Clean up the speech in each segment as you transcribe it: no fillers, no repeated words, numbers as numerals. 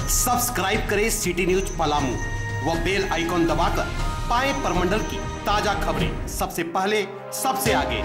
Subscribe करें city news Palamu व bell icon दबाकर पाएं परमंडल की ताजा खबरें सबसे पहले सबसे आगे।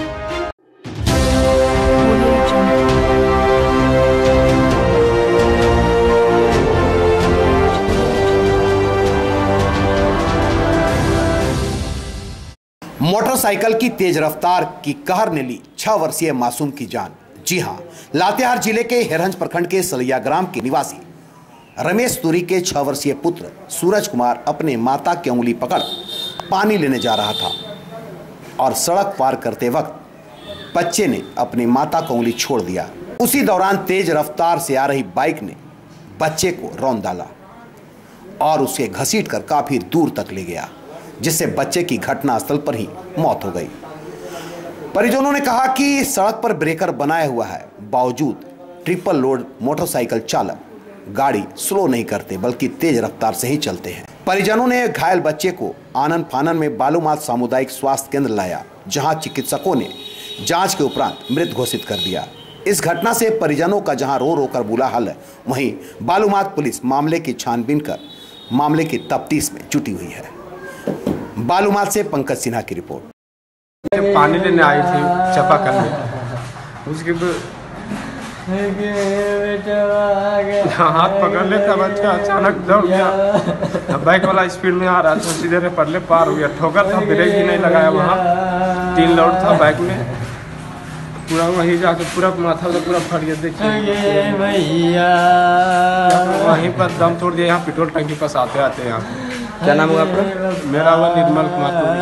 मोटरसाइकिल की तेज रफ्तार की कहर ने ली 6 वर्षीय मासूम की जान। जी हां, लातेहार जिले के हिरहंज प्रखंड के सलिया ग्राम के निवासी रमेश तुरी के 6 वर्षीय पुत्र सूरज कुमार अपने माता की उंगली पकड़ पानी लेने जा रहा था और सड़क पार करते वक्त बच्चे ने अपनी माता की उंगली छोड़ दिया। उसी दौरान तेज रफ्तार से आ रही बाइक ने बच्चे को रौंद डाला और उसे घसीटकर काफी दूर तक ले गया, जिससे बच्चे की घटनास्थल पर ही मौत हो गई। परिजनों ने कहा कि सड़क पर ब्रेकर बनाया हुआ है, बावजूद ट्रिपल लोड मोटरसाइकिल चालक गाड़ी स्लो नहीं करते बल्कि तेज रफ्तार से ही चलते हैं। परिजनों ने घायल बच्चे को आनन फानन में बालूमाथ सामुदायिक स्वास्थ्य केंद्र लाया, जहां चिकित्सकों ने जांच के उपरांत मृत घोषित कर दिया। इस घटना से परिजनों का जहां रो रो कर बुरा हाल है, वहीं बालूमाथ पुलिस मामले की छानबीन कर मामले की तफ्तीश में जुटी हुई है। बालूमाथ से पंकज सिन्हा की रिपोर्ट। पानी लेने आई थी चापाकल में, उसके हाथ पकड़ लेता बच्चा, अचानक दौड़ गया। बाइक वाला स्पीड में आ रहा था, सीधे पड़ले पार हो गया। ठोकर था, ब्रेक ही नहीं लगाया। वहाँ 3 लोड था बाइक में, पूरा वहीं जाके पूरा माथा तो पूरा फट गया। देखिए वहीं पर दम तोड़ दिया। यहाँ पेट्रोल टंकी पास आते आते यहाँ। क्या नाम हुआ आपका? मेरा हुआ निर्मल कुमार।